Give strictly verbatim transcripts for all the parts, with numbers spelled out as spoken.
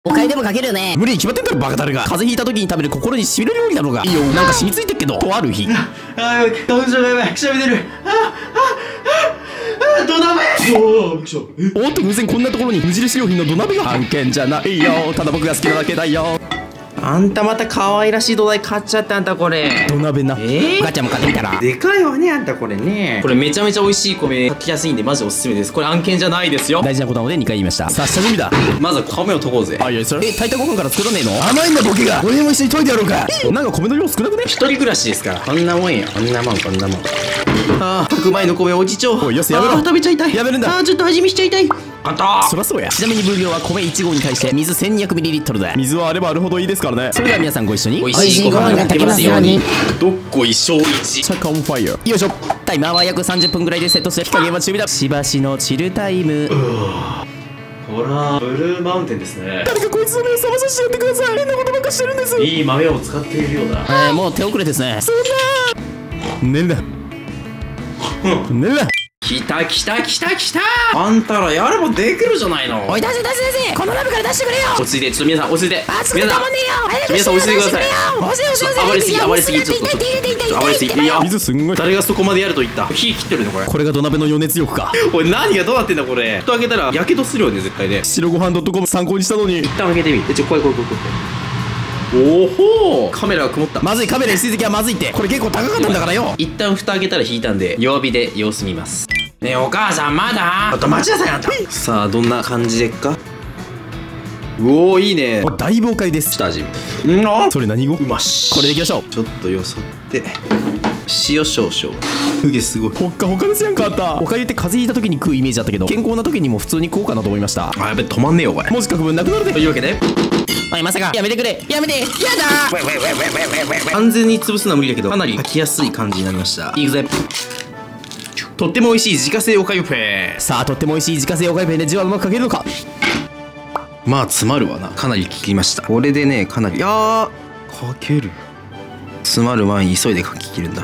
おかゆでもかけるよね。 無理に決まってんだろバカタレが。風邪ひいた時に食べる心にしみる料理だろうが。いいよ、なんか染みついてっけど。とある日、 ああ、やばい、花粉症がやばい、くしゃみ出る。ああ、ああ、土鍋。おお、びっくりした。 おっと偶然こんなところに無印良品の土鍋が。案件じゃないよ、ただ僕が好きなだけだよ。 あんたまた可愛らしい土台買っちゃったんだこれ。 土鍋な。 えー、 ガチャも買ってみたらでかいわねあんたこれね。これめちゃめちゃ美味しい米炊きやすいんでマジおすすめです。これ案件じゃないですよ。 大事なことなのでにかい言いました。さあ下準備だ。 まずは米を研ごうぜ。 あ、いやそれえ炊いたご飯から作らねえの。甘いんだボケが。俺も一緒に研いでやろうか。なんか米の量少なくね。 一人暮らしですからこんなもんや。こんなもんこんなもん。ああ、炊く前の米おじちょう。 おいよせやめろ。 あー食べちゃいたい。 やめるんだ。 あーちょっと味見しちゃいたい。あんたそらそうや。ちなみに分量は米いち合に対して水 せんにひゃくミリリットル だ。水はあればあるほどいいですからね。それでは皆さんご一緒に。 美味しいご飯が炊けますように。どっこい小一。 チャカオンファイヤー。よいしょ。タイマーは約さんじゅっぷんぐらいでセットして火加減は中火だ。しばしのチルタイム。 ほらブルーマウンテンですね。 誰かこいつの目を覚まさせてやってください。変なことばっかしてるんです。 いい豆を使っているようだ。 えー、もう手遅れですね。そんな寝るな寝るな。 きたきたきたきた。あんたらやればできるじゃないの。 おい出せ出せ出せ、この鍋から出してくれよ。 落ち着いて、ちょっと皆さん落ち着いて。 あ、作ったもんねえよ。早く皆さん落ち着いてください。 押せ押せ押せ。 暴れすぎ暴れすぎ。ちょっとちょっと暴れすぎ。いや水すんごい。 誰がそこまでやると言った。火切ってるのこれ。 これが土鍋の余熱力か。 これ何がどうなってんだこれ。蓋開けたらやけどするよね絶対ね。 白ご飯 .com 参考にしたのに。 一旦開けてみて。ちょ怖い怖い怖い怖い。おほー、カメラが曇った。 まずい、カメラに水滴はまずいって。これ結構高かったんだからよ。 一旦蓋開けたら引いたんで弱火で様子見ます。ねえお母さんまだ。ちょっと待ちなさいあんた。さあどんな感じでっか。うおーいいね。 だいぶおかゆです。 下味。うんあそれ何語。 うまし。 これでいきましょう。 ちょっとよそって塩少々。すげえすごい。 ほっかほかですやんかあった。おかゆって風邪ひいた時に食うイメージだったけど、健康な時にも普通に食おうかなと思いました。 あやべ止まんねえよこれ。 文字書く分なくなるで。 というわけでおいまさかやめてくれ、やめて、やだ。 完全に潰すのは無理だけどかなり炊きやすい感じになりました。いくぜ。とっても美味しい自家製おかゆペン。 さあとっても美味しい自家製おかゆペンで字はうまく書けるのか。 まあ詰まるわな。かなり効きました。これでねかなりいやー書ける。詰まる前に急いで書き切るんだ。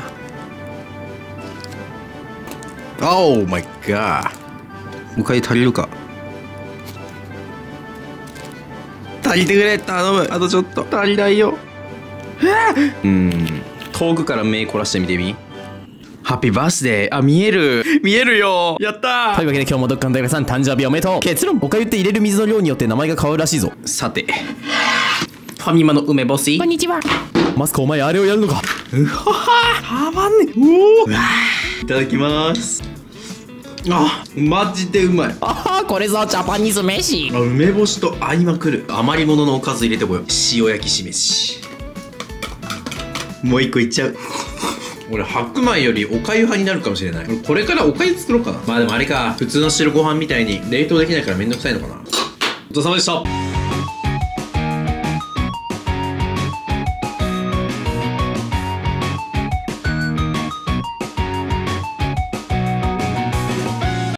オーマイガー。おかゆ足りるか。足りてくれ頼む。あとちょっと足りないよ。うん遠くから目凝らしてみてみ。ハッピーバースデー。あ見える見えるよ。やったー。 というわけで今日もどっかの大学さん誕生日おめでとう。結論おかゆって入れる水の量によって名前が変わるらしいぞ。 さてファミマの梅干し。 こんにちは。 マスクお前あれをやるのか。 うわはたまんね。おおいただきます。あマジでうまい。 ああ、これぞジャパニーズ飯。 あ梅干しと合いまくる。余り物のおかず入れてこよう。塩焼きしめし。もう一個いっちゃう。俺白米よりおかゆ派になるかもしれない。俺これからおかゆ作ろうかな。まあでもあれか普通の白ご飯みたいに冷凍できないからめんどくさいのかな。ごちそうさまでした。